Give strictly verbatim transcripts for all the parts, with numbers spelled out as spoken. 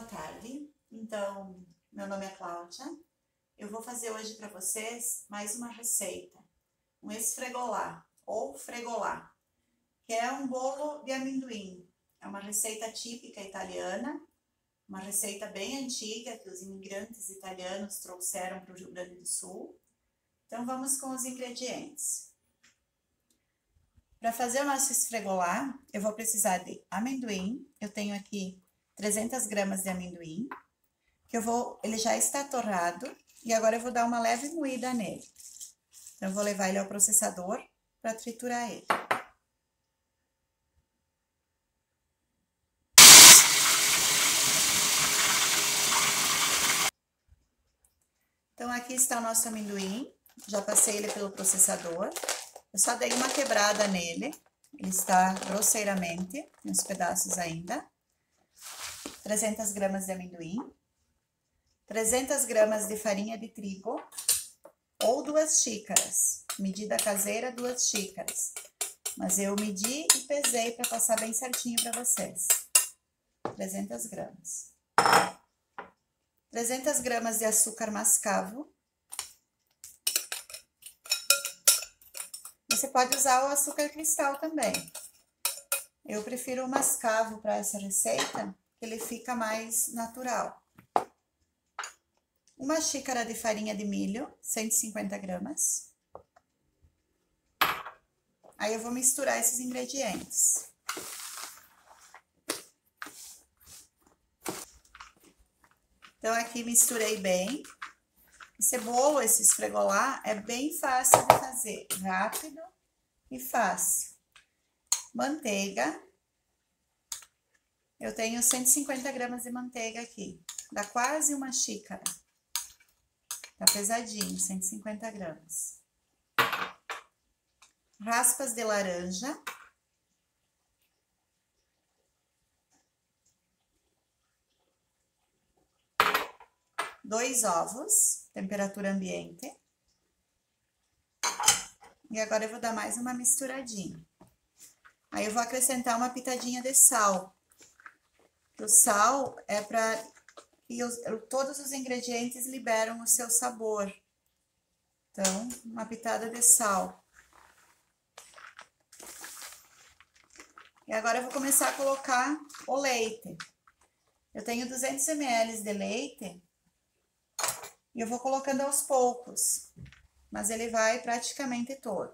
tarde. Então, meu nome é Cláudia. Eu vou fazer hoje para vocês mais uma receita, um esfregolá ou fregolá, que é um bolo de amendoim. É uma receita típica italiana, uma receita bem antiga que os imigrantes italianos trouxeram para o Rio Grande do Sul. Então, vamos com os ingredientes. Para fazer o nosso esfregolá, eu vou precisar de amendoim. Eu tenho aqui trezentas gramas de amendoim, que eu vou, ele já está torrado, e agora eu vou dar uma leve moída nele. Então, eu vou levar ele ao processador para triturar ele. Então, aqui está o nosso amendoim, já passei ele pelo processador. Eu só dei uma quebrada nele, ele está grosseiramente, uns pedaços ainda. trezentas gramas de amendoim, trezentas gramas de farinha de trigo, ou duas xícaras, medida caseira, duas xícaras. Mas eu medi e pesei para passar bem certinho para vocês. trezentas gramas. trezentas gramas de açúcar mascavo. Você pode usar o açúcar cristal também. Eu prefiro o mascavo para essa receita, que ele fica mais natural. Uma xícara de farinha de milho, cento e cinquenta gramas. Aí eu vou misturar esses ingredientes. Então, aqui misturei bem. Esse bolo, esse esfregolá, é bem fácil de fazer, rápido e fácil. Manteiga. Eu tenho cento e cinquenta gramas de manteiga aqui, dá quase uma xícara. Tá pesadinho, cento e cinquenta gramas. Raspas de laranja. Dois ovos, temperatura ambiente. E agora eu vou dar mais uma misturadinha. Aí eu vou acrescentar uma pitadinha de sal. O sal é para que os, todos os ingredientes liberam o seu sabor. Então, uma pitada de sal. E agora eu vou começar a colocar o leite. Eu tenho duzentos mililitros de leite. E eu vou colocando aos poucos, mas ele vai praticamente todo.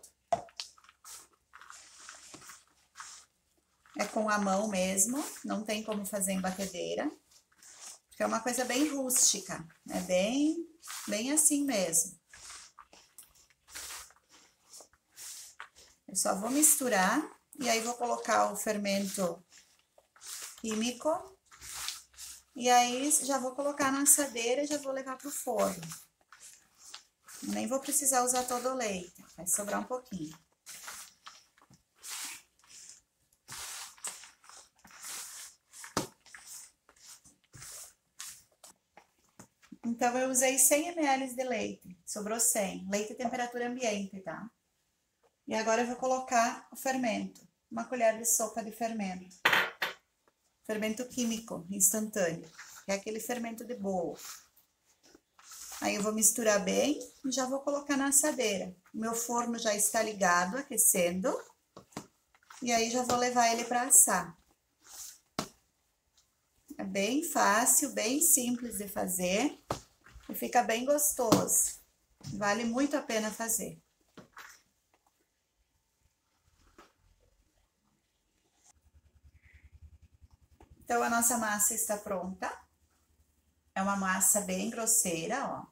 É com a mão mesmo, não tem como fazer em batedeira, porque é uma coisa bem rústica, é bem, bem assim mesmo. Eu só vou misturar e aí vou colocar o fermento químico. E aí, já vou colocar na assadeira e já vou levar pro forno. Nem vou precisar usar todo o leite, vai sobrar um pouquinho. Então, eu usei cem mililitros de leite, sobrou cem. Leite temperatura ambiente, tá? E agora eu vou colocar o fermento, uma colher de sopa de fermento. Fermento químico instantâneo, que é aquele fermento de bolo. Aí eu vou misturar bem e já vou colocar na assadeira. O meu forno já está ligado, aquecendo. E aí já vou levar ele para assar. É bem fácil, bem simples de fazer. E fica bem gostoso. Vale muito a pena fazer. Então, a nossa massa está pronta. É uma massa bem grosseira, ó.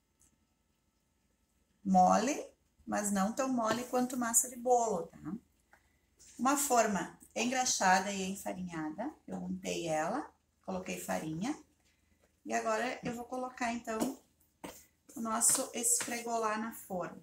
Mole, mas não tão mole quanto massa de bolo, tá? Uma forma engraxada e enfarinhada. Eu untei ela, coloquei farinha. E agora, eu vou colocar, então, o nosso esfregolá na forma.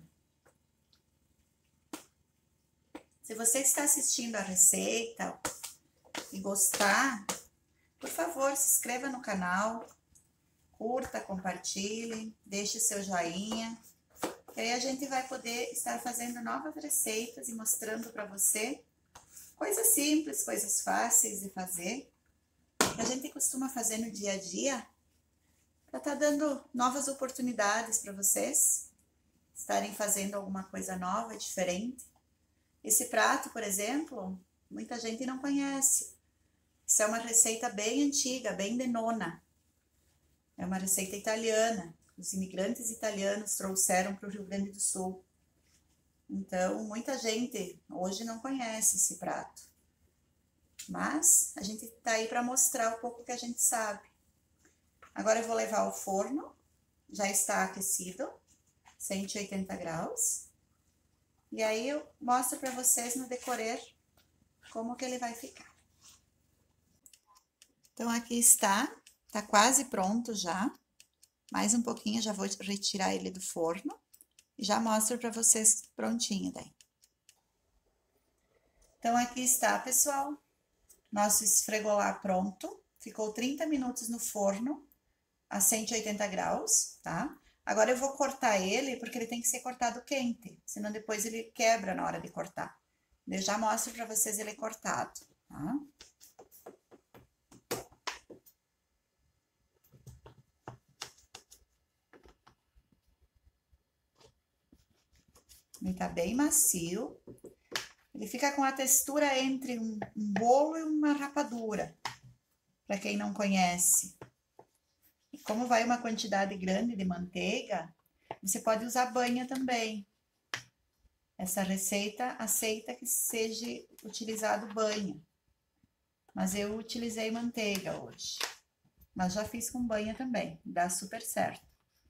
Se você está assistindo a receita e gostar, por favor, se inscreva no canal, curta, compartilhe, deixe seu joinha, que aí a gente vai poder estar fazendo novas receitas e mostrando para você coisas simples, coisas fáceis de fazer. que a gente costuma fazer no dia a dia, para estar dando novas oportunidades para vocês estarem fazendo alguma coisa nova, diferente. Esse prato, por exemplo, muita gente não conhece. Isso é uma receita bem antiga, bem de nona. É uma receita italiana. Os imigrantes italianos trouxeram para o Rio Grande do Sul. Então, muita gente hoje não conhece esse prato. Mas a gente está aí para mostrar um pouco que a gente sabe. Agora eu vou levar ao forno. Já está aquecido, cento e oitenta graus. E aí eu mostro para vocês no decorrer como que ele vai ficar. Então aqui está, tá quase pronto já. Mais um pouquinho, já vou retirar ele do forno e já mostro para vocês prontinho daí. Então aqui está, pessoal, nosso esfregolá pronto. Ficou trinta minutos no forno a cento e oitenta graus, tá? Agora eu vou cortar ele, porque ele tem que ser cortado quente, senão depois ele quebra na hora de cortar. Eu já mostro para vocês ele cortado, tá? Ele tá bem macio. Ele fica com a textura entre um, um bolo e uma rapadura, para quem não conhece. E como vai uma quantidade grande de manteiga, você pode usar banha também. Essa receita aceita que seja utilizado banha. Mas eu utilizei manteiga hoje. Mas já fiz com banha também, dá super certo.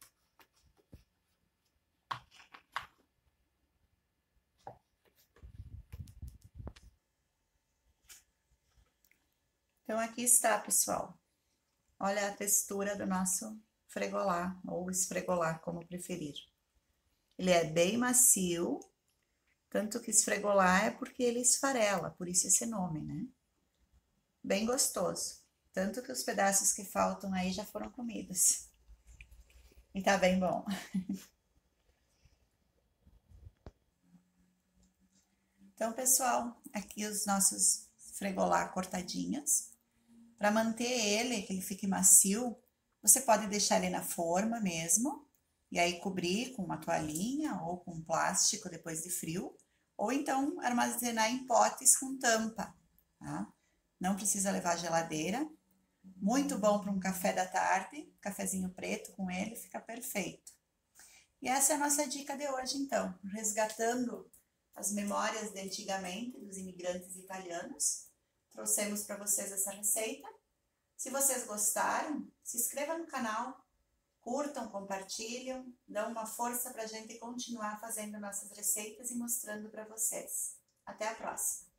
Então aqui está, pessoal. Olha a textura do nosso fregolá, ou esfregolá, como preferir. Ele é bem macio, tanto que esfregolá é porque ele esfarela, por isso esse nome, né? Bem gostoso, tanto que os pedaços que faltam aí já foram comidos. E tá bem bom. Então, pessoal, aqui os nossos fregolá cortadinhos. Para manter ele, que ele fique macio, você pode deixar ele na forma mesmo, e aí cobrir com uma toalhinha ou com plástico depois de frio, ou então armazenar em potes com tampa, tá? Não precisa levar geladeira. Muito bom para um café da tarde, cafezinho preto com ele, fica perfeito. E essa é a nossa dica de hoje, então, resgatando as memórias de antigamente dos imigrantes italianos. Trouxemos para vocês essa receita. Se vocês gostaram, se inscreva no canal, curtam, compartilham, dão uma força para a gente continuar fazendo nossas receitas e mostrando para vocês. Até a próxima!